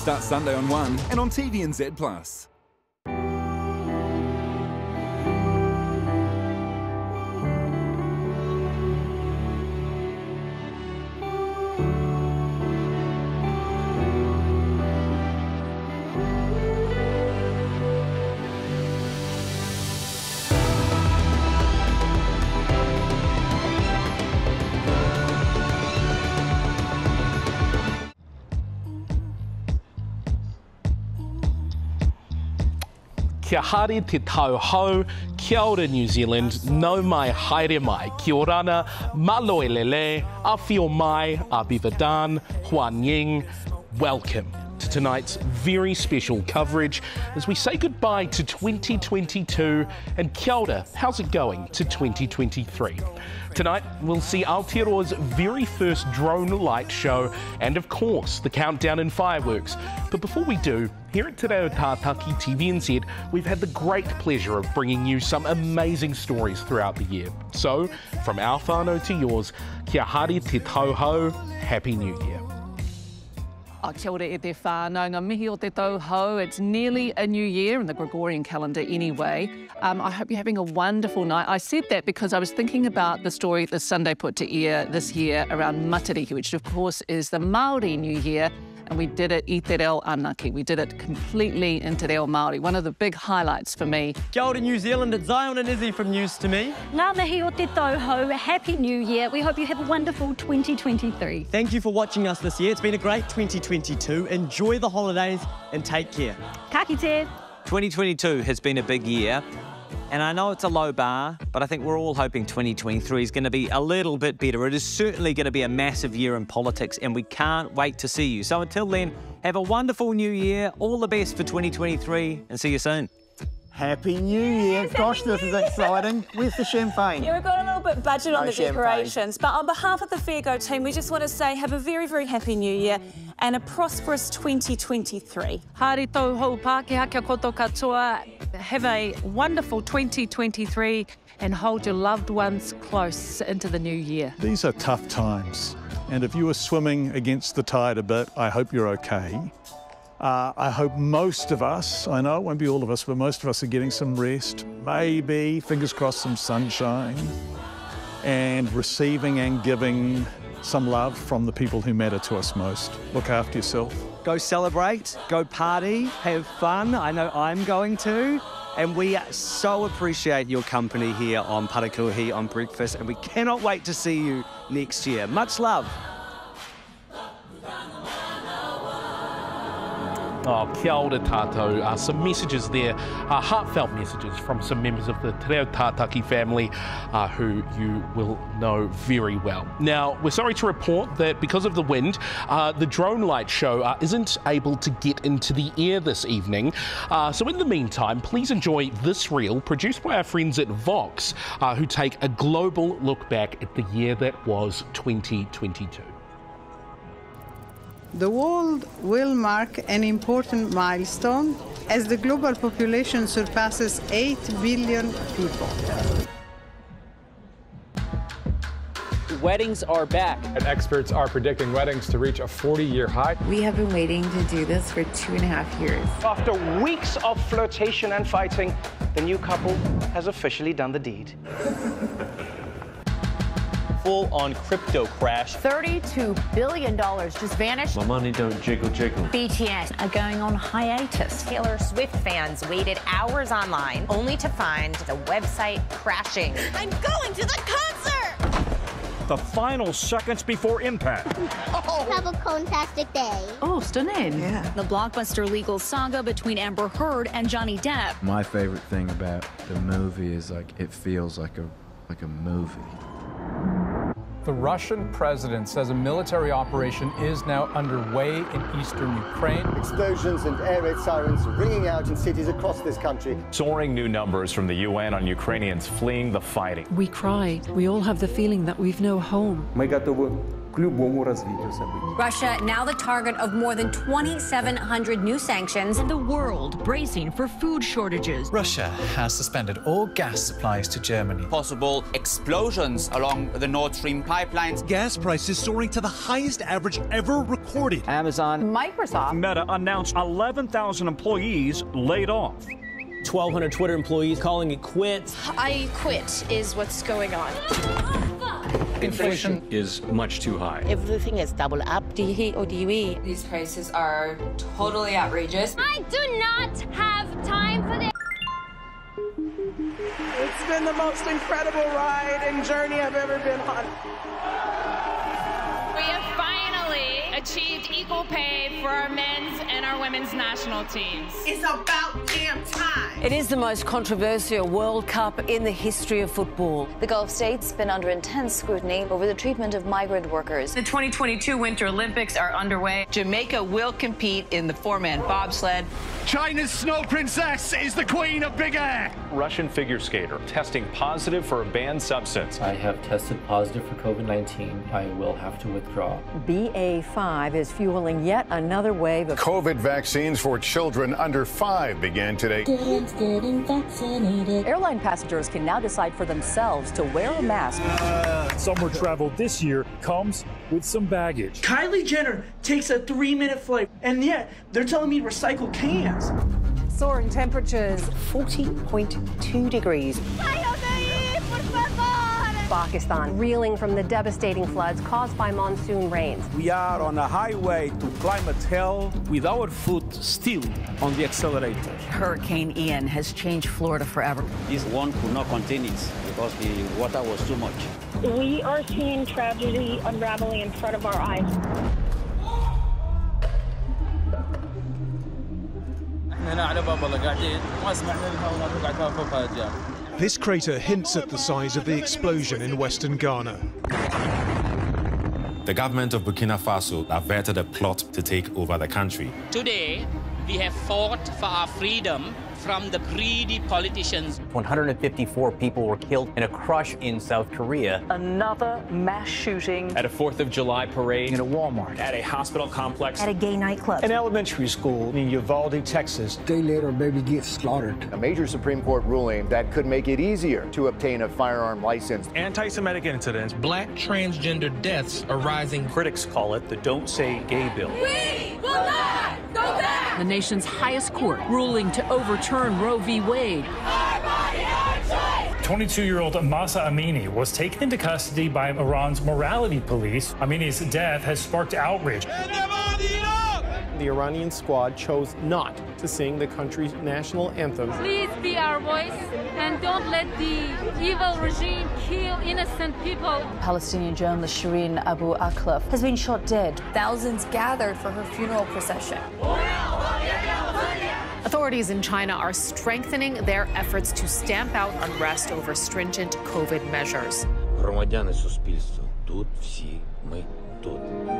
Starts Sunday on 1 and on TVNZ+. Kia haere te tau hau, kia ora New Zealand, no mai haere mai, kia orana, maloe lele, a whio mai, a bivadan, huan ying, welcome to tonight's very special coverage as we say goodbye to 2022 and kia ora, how's it going to 2023? Tonight, we'll see Aotearoa's very first drone light show and, of course, the countdown and fireworks. But before we do, here at Te Reo Tātaki TVNZ, we've had the great pleasure of bringing you some amazing stories throughout the year. So, from our whānau to yours, kia haere te tauhou, Happy New Year. Kia ora e te whānau, ngā mihi o te tauhou. It's nearly a new year in the Gregorian calendar anyway. I hope you're having a wonderful night. I said that because I was thinking about the story that Sunday put to air this year around Matarihi, which of course is the Māori New Year. And we did it i te reo anaki. We did it completely in te reo Māori. One of the big highlights for me. Kia ora New Zealand, it's Zion and Izzy from News to Me. Ngā mihi o te tauhou, Happy New Year. We hope you have a wonderful 2023. Thank you for watching us this year. It's been a great 2022. Enjoy the holidays and take care. Ka kite. 2022 has been a big year. And I know it's a low bar, but I think we're all hoping 2023 is going to be a little bit better. It is certainly going to be a massive year in politics, and we can't wait to see you. So until then, have a wonderful new year. All the best for 2023, and see you soon. Happy New Year. Gosh, this is exciting. Where's the champagne? Yeah, we've got a little bit budget on the champagne. decorations, but on behalf of the Fairgo team, we just want to say have a very, very happy New Year and a prosperous 2023. Haere tauhou Pākehā kia koto katoa. Have a wonderful 2023 and hold your loved ones close into the new year. These are tough times, and if you are swimming against the tide a bit, I hope you're okay. I hope most of us, I know it won't be all of us, but most of us are getting some rest, maybe, fingers crossed, some sunshine, and receiving and giving some love from the people who matter to us most. Look after yourself. Go celebrate, go party, have fun. I know I'm going to. And we so appreciate your company here on Parakuhi on Breakfast, and we cannot wait to see you next year. Much love. Oh, kia ora tātou. Some messages there, heartfelt messages from some members of the Te Reo Tātaki family who you will know very well. Now, we're sorry to report that because of the wind, the drone light show isn't able to get into the air this evening. So in the meantime, please enjoy this reel produced by our friends at Vox who take a global look back at the year that was 2022. The world will mark an important milestone as the global population surpasses 8 billion people. Weddings are back. And experts are predicting weddings to reach a 40-year high. We have been waiting to do this for 2.5 years. After weeks of flirtation and fighting, the new couple has officially done the deed. Full-on crypto crash. $32 billion just vanished. My money don't jiggle jiggle. BTS are going on hiatus. Taylor Swift fans waited hours online only to find the website crashing. I'm going to the concert! The final seconds before impact. Oh. Have a fantastic day. Oh, stunning. Yeah. The blockbuster legal saga between Amber Heard and Johnny Depp. My favorite thing about the movie is it feels like a movie. The Russian president says a military operation is now underway in eastern Ukraine. Explosions and air raid sirens ringing out in cities across this country. Soaring new numbers from the UN on Ukrainians fleeing the fighting. We cry. We all have the feeling that we've no home. Мы готовы Russia now the target of more than 2,700 new sanctions. And the world bracing for food shortages. Russia has suspended all gas supplies to Germany. Possible explosions along the Nord Stream pipelines. Gas prices soaring to the highest average ever recorded. Amazon. Microsoft. Meta announced 11,000 employees laid off. 1,200 Twitter employees calling it quits. I quit is what's going on. Inflation is much too high. Everything is double up. These prices are totally outrageous. I do not have time for this. It's been the most incredible ride and journey I've ever been on. We have finally achieved equal pay for our men's and our women's national teams. It's about damn time. It is the most controversial World Cup in the history of football. The Gulf states been under intense scrutiny over the treatment of migrant workers. The 2022 Winter Olympics are underway. Jamaica will compete in the four-man bobsled. China's snow princess is the queen of big air. Russian figure skater testing positive for a banned substance. I have tested positive for COVID-19. I will have to withdraw. BA5 is fueling yet another wave of COVID vaccines for children under 5 began today. Getting vaccinated. Airline passengers can now decide for themselves to wear a mask. Summer travel this year comes with some baggage. Kylie Jenner takes a 3-minute flight, and yet they're telling me to recycle cans. Soaring temperatures, 40.2 degrees. Pakistan reeling from the devastating floods caused by monsoon rains. We are on a highway to climate hell with our foot still on the accelerator. Hurricane Ian has changed Florida forever. This one could not continue because the water was too much. We are seeing tragedy unraveling in front of our eyes. This crater hints at the size of the explosion in western Ghana. The government of Burkina Faso averted a plot to take over the country. Today, we have fought for our freedom from the greedy politicians. 154 people were killed in a crush in South Korea. Another mass shooting. At a 4th of July parade. In a Walmart. At a hospital complex. At a gay nightclub. An elementary school in Uvalde, Texas. A day later, a baby gets slaughtered. A major Supreme Court ruling that could make it easier to obtain a firearm license. Anti-Semitic incidents. Black transgender deaths are rising. Critics call it the Don't Say Gay bill. We will not go back! The nation's highest court ruling to overturn Roe v. Wade. 22-year-old Mahsa Amini was taken into custody by Iran's morality police. Amini's death has sparked outrage. The Iranian squad chose not to sing the country's national anthem. Please be our voice and don't let the evil regime kill innocent people. Palestinian journalist Shireen Abu Akleh has been shot dead. Thousands gathered for her funeral procession. Authorities in China are strengthening their efforts to stamp out unrest over stringent COVID measures. Громадяни суспільства, тут всі ми тут.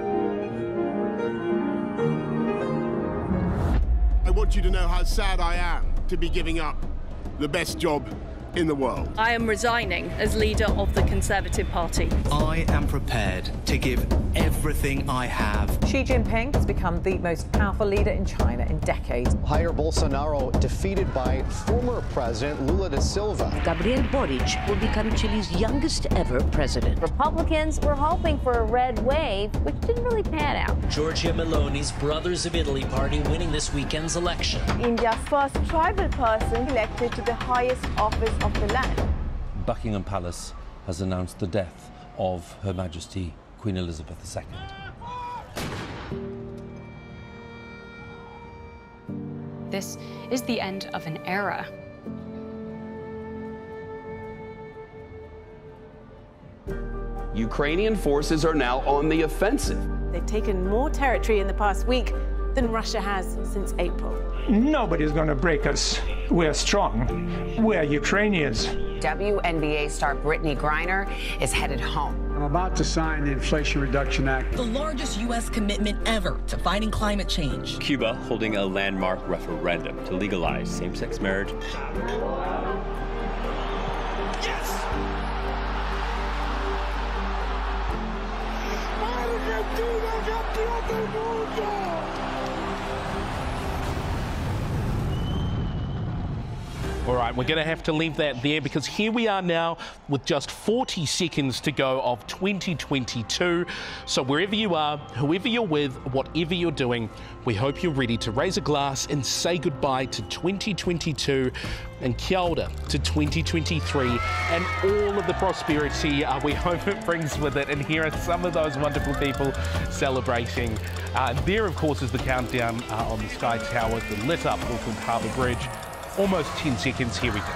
I want you to know how sad I am to be giving up the best job in the world. I am resigning as leader of the Conservative Party. I am prepared to give everything I have. Xi Jinping has become the most powerful leader in China in decades. Jair Bolsonaro defeated by former President Lula da Silva. Gabriel Boric will become Chile's youngest ever president. Republicans were hoping for a red wave, which didn't really pan out. Giorgia Meloni's Brothers of Italy party winning this weekend's election. India's first tribal person elected to the highest office of the land. Buckingham Palace has announced the death of Her Majesty Queen Elizabeth II. This is the end of an era. Ukrainian forces are now on the offensive. They've taken more territory in the past week than Russia has since April. Nobody's going to break us. We're strong. We're Ukrainians. WNBA star Brittany Griner is headed home. I'm about to sign the Inflation Reduction Act. The largest U.S. commitment ever to fighting climate change. Cuba holding a landmark referendum to legalize same-sex marriage. My Argentina campeón del mundo. All right, we're going to have to leave that there because here we are now with just 40 seconds to go of 2022. So wherever you are, whoever you're with, whatever you're doing, we hope you're ready to raise a glass and say goodbye to 2022 and kia ora to 2023 and all of the prosperity we hope it brings with it. And here are some of those wonderful people celebrating. There, of course, is the countdown on the Sky Tower, the lit up Auckland Harbour Bridge. Almost 10 seconds, here we go.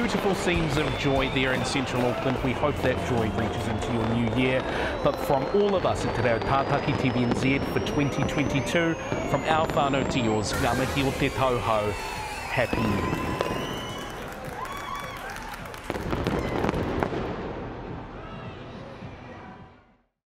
beautiful scenes of joy there in central Auckland. We hope that joy reaches into your new year. But from all of us at Te Reo Tātaki TVNZ for 2022, from our whānau to yours, ngā mihi o te tauhou, Happy New Year.